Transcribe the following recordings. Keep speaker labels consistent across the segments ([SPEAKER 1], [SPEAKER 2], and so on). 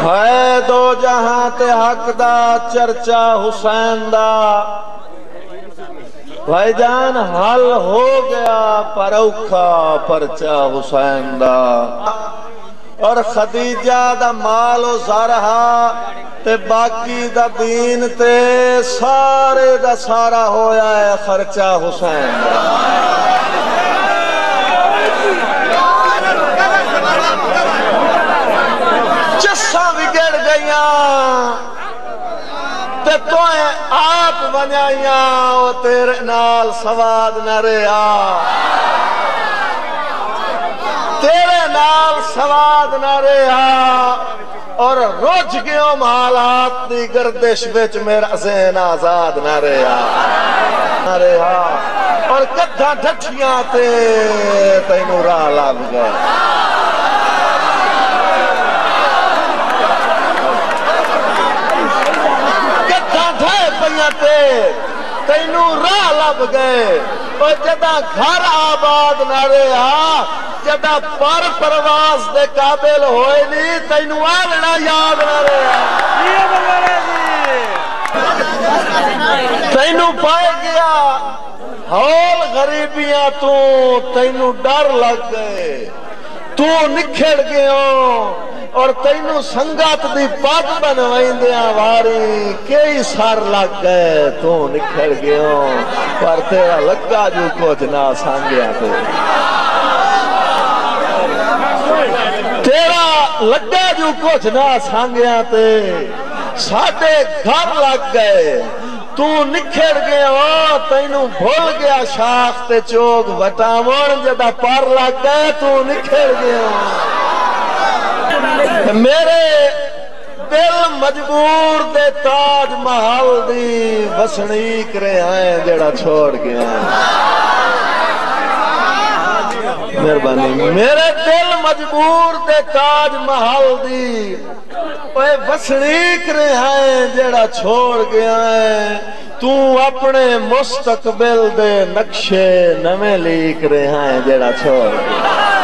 [SPEAKER 1] ہے دو جہاں تے حق دا چرچا حسین دا بھائی جان حل ہو گیا پر اوکھا پرچا حسین دا اور خدیجہ دا مال و زرہا تے باقی دا دین تے سارے دا سارا ہویا ہے خرچہ حسین دا چساں بگڑ گئیاں تے توئیں آپ بنائیاں وہ تیرے نال سواد نہ رہا تیرے نال سواد نہ رہا اور رج گیوں حالات دی گردش وچ میرا ذہن آزاد نہ رہا اور کدھا ڈھٹیاں تے تینوں راہ لگ گئے تینوں راہ لب گئے اور جدہ گھر آباد نہ رہا جدہ پر پرواز دے قابل ہوئے نہیں تینوں آلنا یاد نہ رہا تینوں پائے گیا ہول غریبیاں تینوں ڈر لگ گئے تو نکھڑ گئے اور تینوں سنگت دی پاک بنوائندیاں واری کئی سار لگ گئے تو نکھڑ گئے پر تیرا لگا جو کچھ نہ سانگیا تو تیرا لگا جو کچھ نہ سانگیا تے ساڑھے گھر لگ گئے تو نکھڑ گئے تینوں بھول گیا شاخ تے چوگ وٹامون جدہ پر لگ گئے تو نکھڑ گئے میرے دل مجبور دے تاج محل دی وسنیک رہے ہیں جڑا چھوڑ گیا مہربانی میرے دل مجبور دے تاج محل دی وسنیک رہے ہیں جڑا چھوڑ گیا ہے تو اپنے مستقبل دے نقشے نمیں لیک رہے ہیں جڑا چھوڑ گیا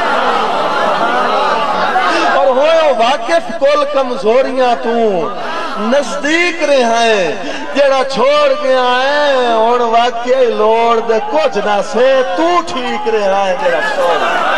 [SPEAKER 1] واقف کل کمزوریاں تو نزدیک رہے ہیں جڑا چھوڑ گیا ہے اور واقعی لوڑ دے کچھ نہ سے تو ٹھیک رہے ہیں جڑا چھوڑ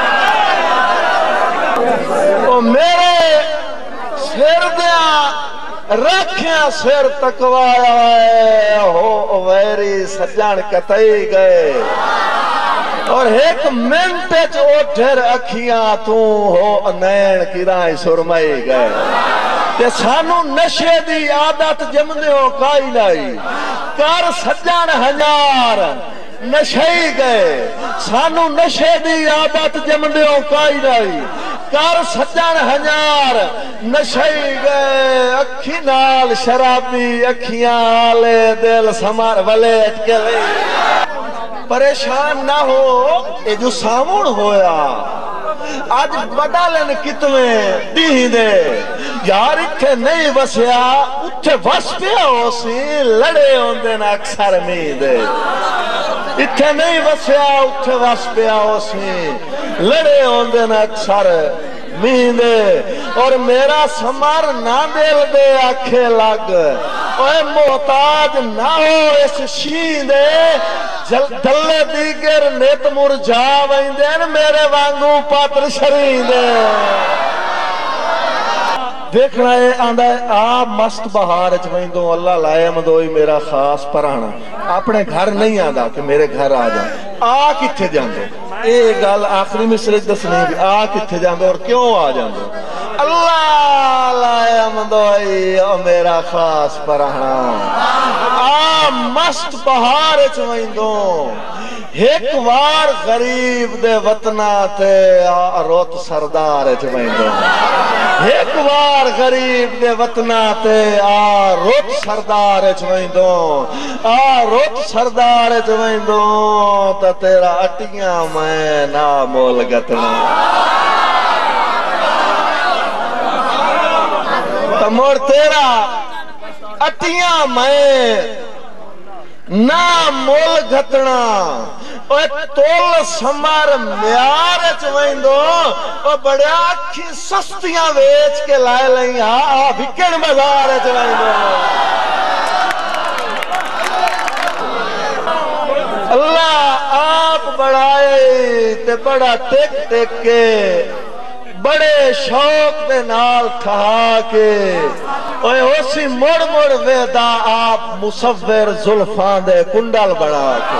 [SPEAKER 1] گیا میرے سر دیا رکھیاں سر تکوایا ہے ہو ویری سجان کتائی گئے اور ایک منٹ اٹھر اکھیاں تو ہو نین کرائی سرمائی گئے تے سانو نشے دی عادت جمدیوں کائی لائی کار سجان ہنار نشائی گئے سانو نشے دی عادت جمدیوں کائی لائی کار سجان ہنار نشائی گئے اکھی نال شرابی اکھیاں آلے دل سمار ولیٹ کے لئے پریشان نہ ہو اے جو سامون ہویا آج بدالن کتویں دیہی دے یار اتھے نہیں بسیا اتھے بس پیا ہو سی لڑے ہوندے نا اکثر میں دے اتھے نہیں بسیا اتھے بس پیا ہو سی لڑے ہوندے نا اکثر میں دے اور میرا سمر نہ دل دے آکھے لگ اوے محتاج نہ ہو اس شین دے دلے دیگر نیت مرجا ویندین میرے وانگو پاتر شرین دے دیکھ رہے آندھا ہے آپ مست بہار ویندوں اللہ لائے مدوئی میرا خاص پرانا اپنے گھر نہیں آندھا کہ میرے گھر آ جائیں کتھے جاندے ایک گال آخری مصرے دسنے بھی کتھے جاندے اور کیوں آ جاندے اللہ لائے مدوئی میرا خاص پرانا مست بہار ویندوں ایک وار غریب دے وطنہ تے روت سردار ویندوں ایک وار غریب دے وطنہ تے روت سردار ویندوں روت سردار ویندوں تا تیرا اٹیاں میں نا مول گتنا تا مور تیرا اٹیاں میں نا مول گھتنا تول سمار میار چوائندو بڑے آکھی سستیاں ویچ کے لائے لائیں بھکڑ بازار چوائندو اللہ آپ بڑھائے تے بڑا ٹک ٹک کے بڑے شوق دے نال کھا کے اوے اسی مڑ مڑ ویدا آپ مصور زلفان دے کنڈل بنا کے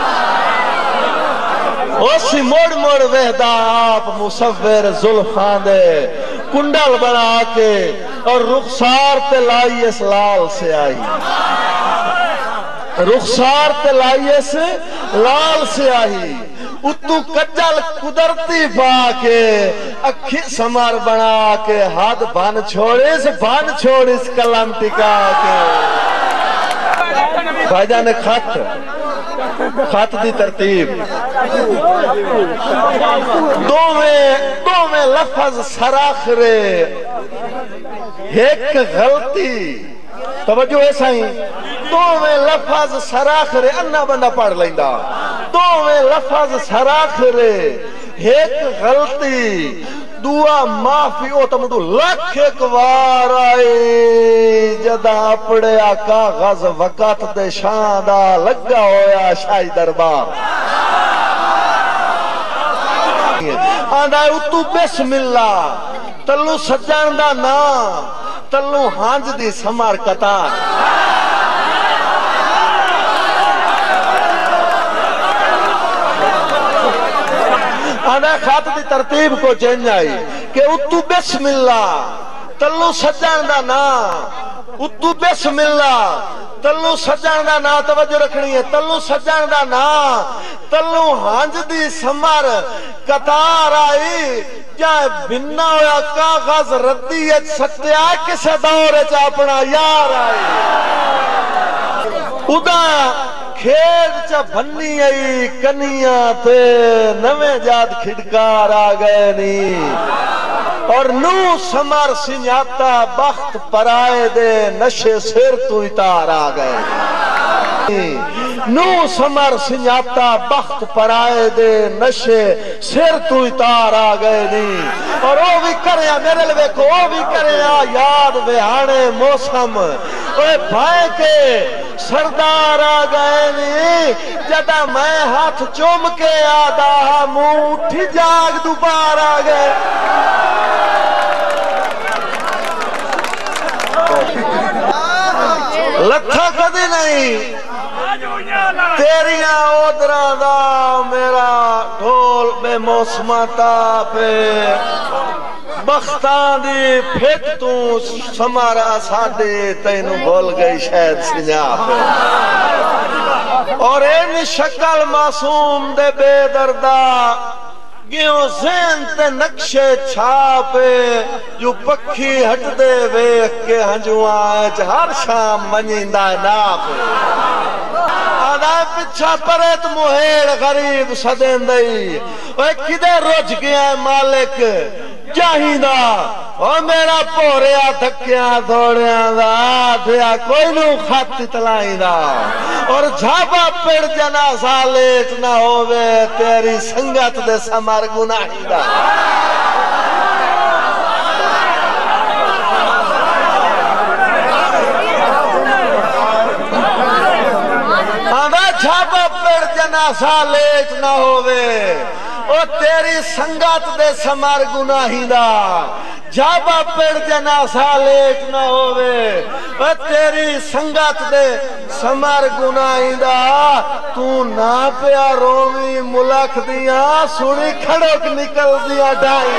[SPEAKER 1] اسی مڑ مڑ ویدا آپ مصور زلفان دے کنڈل بنا کے اور رخسار تے لائی اس لال سے آئی رخسار تے لائی اس لال سے آئی اتو کجل قدرتی پا کے اکھی سمار بنا کے ہاتھ بان چھوڑیس کلم ٹکا کے بھائی جان خط دی ترتیب دو میں لفظ سراخرے ایک غلطی توجہ ایسا ہی دو میں لفظ سراخرے انہ بندہ پڑھ لیندہ دو میں لفظ سراخرے ایک غلطی دعا معافی او تمہدو لکھ ایک وار آئی جدہ اپڑے کاغذ وقت دے شاندہ لگا ہویا شاہی دربار آندھا اتو بسم اللہ تلو سجان دا نا تلو ہانج دی سمار کتار آنا خط دی ترتیب کو چینج آئی کہ اتو بسم اللہ تلو سجان دا نا اتو بسم اللہ تلو سجان دا نا توجہ رکھنی ہے تلو سجان دا نا تلو ہانج دی سمار کتار آئی جائے بننا ہویا کاغذ ردیت ستیا کسے دورے چاپنا یار آئی ادا کھیڑ چا بھنی آئی کنیاں تے نوے جاد کھڑکار آگئے نی اور نو سمر سنیاتا بخت پرائے دے نشے سر تو اتار آگئے نو سمر سنیاتا بخت پرائے دے نشے سر تو اتار آگئے نی اور او بھی کریں میرے لئے کو او بھی کریں یاد ویہانے موسم اوے بھائے کے سردار آگئے نی جدہ میں ہاتھ چوم کے آدھا موٹھی جاگ دوبار آگئے لکھا کدی نہیں تیریاں اودرہ دا میرا ڈھول بے موسماتا پہ بختان دی پھٹ تو سمارا ساڑے تینوں بھول گئی شاید سنیا پہ اور این شکل معصوم دے بے دردہ گیوں زین تے نقشے چھاپے جو پکھی ہٹ دے ویخ کے ہنجوائیں ہر شام منیندہ ناپے آدھائے پچھا پریت محیڑ غریب سدین دئی وہ کدے رج گیا ہے مالک جاہیدہ وہ میرا پوریا دھکیاں دوڑیاں دا دیا کوئی نو خط تلائیں دا اور جھاپا پڑ جنازہ لیٹ نہ ہووے تیری سنگت دے سمار گناہی دا جھاپا پڑ جنازہ لیٹ نہ ہووے او تیری سنگت دے سمار گناہی دا جھاپا پڑ جنازہ لیٹ نہ ہووے او تیری سنگت دے سمار گناہی دا تو نا پیا رومی ملک دیا سنی کھڑک نکل دیا ڈائی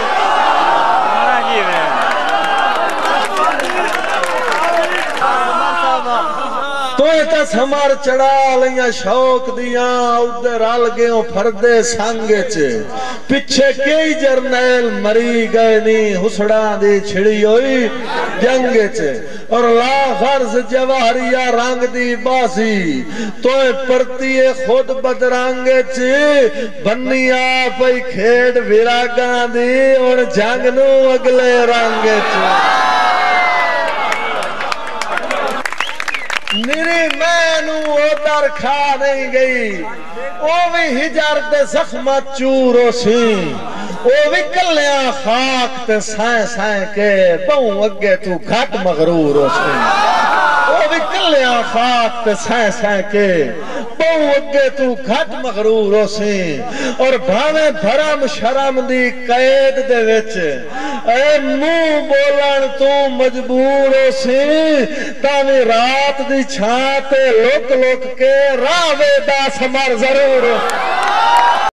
[SPEAKER 1] تو ایتا سمار چڑھا لیاں شوق دیاں ادھر آل گئے پھردے سانگے چے پچھے کئی جرنیل مری گئے نی حسڑاں دی چھڑی ہوئی جنگے چے اور لا غرز جوہریہ رنگ دی بازی تو پرتی خود بدرانگے چے بنی آپئی کھیڑ ویراگاں دی اور جنگ نو اگلے رنگے چے میری میں نو ادھر مار کھا نہیں گئی او بھی ہجر دے زخمت چورو سی او بھی کلیاں خاک تے سائیں سائیں کے بہوں اگے تو گھٹ مغرور ہو سی او بھی کلیاں خاک تے سائیں سائیں کے بہوں اگے تو گھٹ مغرور ہو سی اور بھاویں بھرم شرم دی قید دے وچ اے منہ بولن تو مجبور ہو سی تاویں رات دی چھاں تے لک لک کے راہ وے دا سمر ضرور